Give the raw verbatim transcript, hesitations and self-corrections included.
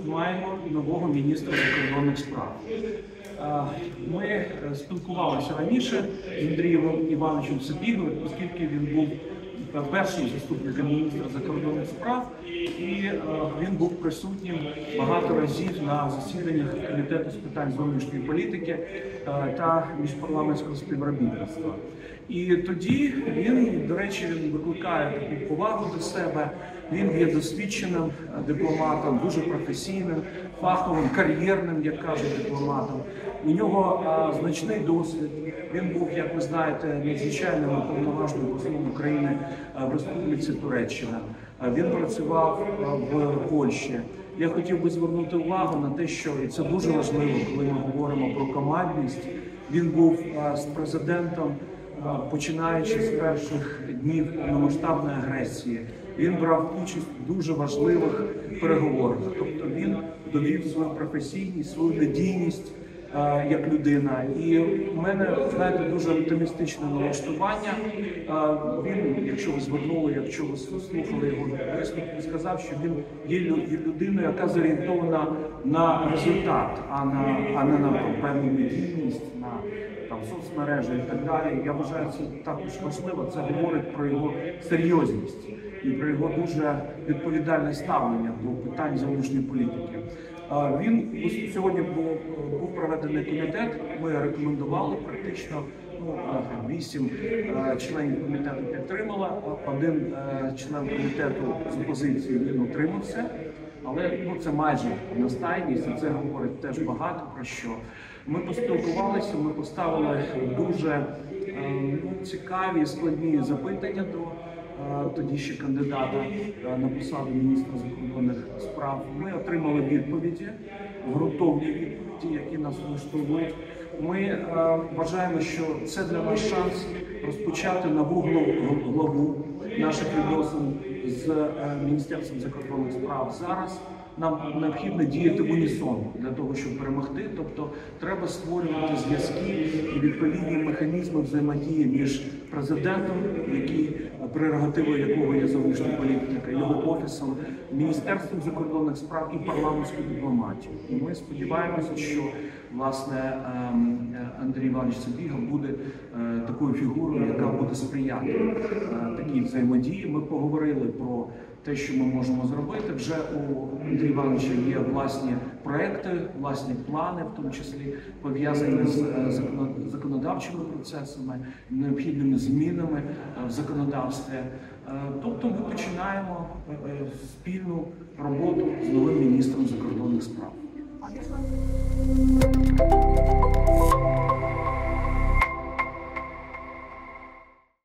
маємо нового міністра закордонних справ. Ми спілкувалися раніше з Андрієм Івановичем Сабіговим, оскільки він був першим заступником міністра закордонних справ, і він був присутнім багато разів на засіданнях Комітету з питань зовнішньої політики та міжпарламентського співробітництва. І тоді він, до речі, він викликає таку повагу до себе. Він є досвідченим дипломатом, дуже професійним, фаховим, кар'єрним, як кажуть, дипломатом. У нього а, значний досвід. Він був, як ви знаєте, надзвичайним уповноваженим послом України в Республіці Туреччина. Він працював в Польщі. Я хотів би звернути увагу на те, що, і це дуже важливо, коли ми говоримо про командність, він був а, з президентом, починаючи з перших днів повномасштабної агресії. Він брав участь в дуже важливих переговорах. Тобто він довів свою професійність, свою надійність а, як людина. І в мене, знаєте, дуже оптимістичне налаштування. А, він, якщо ви звернули, якщо ви слухали його виступ, він сказав, що він є людиною, яка зорієнтована на результат, а, на, а не на певну медійність, на там соцмережі і так далі. Я вважаю, це також важливо. Це говорить про його серйозність і про його дуже відповідальне ставлення до питань зовнішньої політики. Він сьогодні був, був проведений комітет. Ми рекомендували практично ну, вісім членів комітету підтримали. Один член комітету з опозиції він утримався. Але ну, це майже одностайність, і це говорить теж багато про що. Ми поспілкувалися, ми поставили дуже е, ну, цікаві, складні запитання до е, тоді ще кандидата е, на посаду міністра закордонних справ. Ми отримали відповіді, ґрунтовні відповіді, які нас влаштовують. Ми е, вважаємо, що це для нас шанс розпочати нову главу наших відносин з е, Міністерством закордонних справ. Зараз нам необхідно діяти в унісон для того, щоб перемогти. Тобто треба створювати зв'язки і відповідні механізми взаємодії між президентом, який прерогативою якого є зовнішня політика, його офісом, Міністерством закордонних справ і парламентською дипломатією. І ми сподіваємося, що власне Андрій Іванович Сабігов буде такою фігурою, яка буде сприяти такій взаємодії. Ми поговорили про те, що ми можемо зробити. Вже у Андрія Івановича є власні проекти, власні плани, в тому числі пов'язані з законодавчими процесами, необхідними змінами в законодавстві. Тобто ми починаємо спільну роботу з новим міністром закордонних справ.